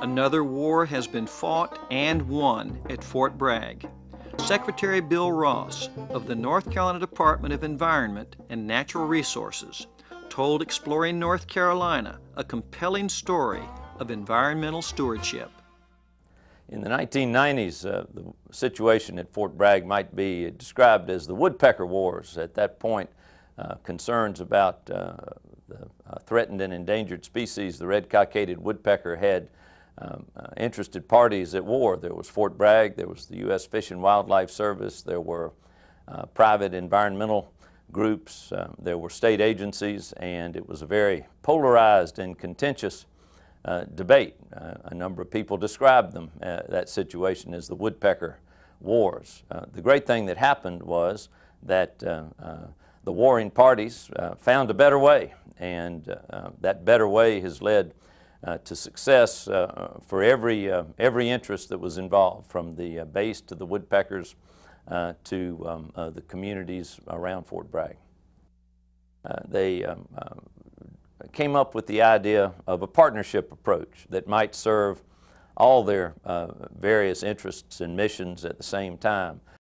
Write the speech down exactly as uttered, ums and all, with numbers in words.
Another war has been fought and won at Fort Bragg. Secretary Bill Ross of the North Carolina Department of Environment and Natural Resources told Exploring North Carolina a compelling story of environmental stewardship. In the nineteen nineties, uh, the situation at Fort Bragg might be described as the Woodpecker Wars. At that point, uh, concerns about uh, the uh, threatened and endangered species, the red-cockaded woodpecker, had um, uh, interested parties at war. There was Fort Bragg, there was the U S Fish and Wildlife Service, there were uh, private environmental groups, uh, there were state agencies, and it was a very polarized and contentious Uh, debate. Uh, a number of people described them, uh, that situation, as the Woodpecker Wars. Uh, the great thing that happened was that uh, uh, the warring parties uh, found a better way, and uh, that better way has led uh, to success uh, for every, uh, every interest that was involved, from the uh, base to the woodpeckers uh, to um, uh, the communities around Fort Bragg. Uh, they um, uh, came up with the idea of a partnership approach that might serve all their uh, various interests and missions at the same time.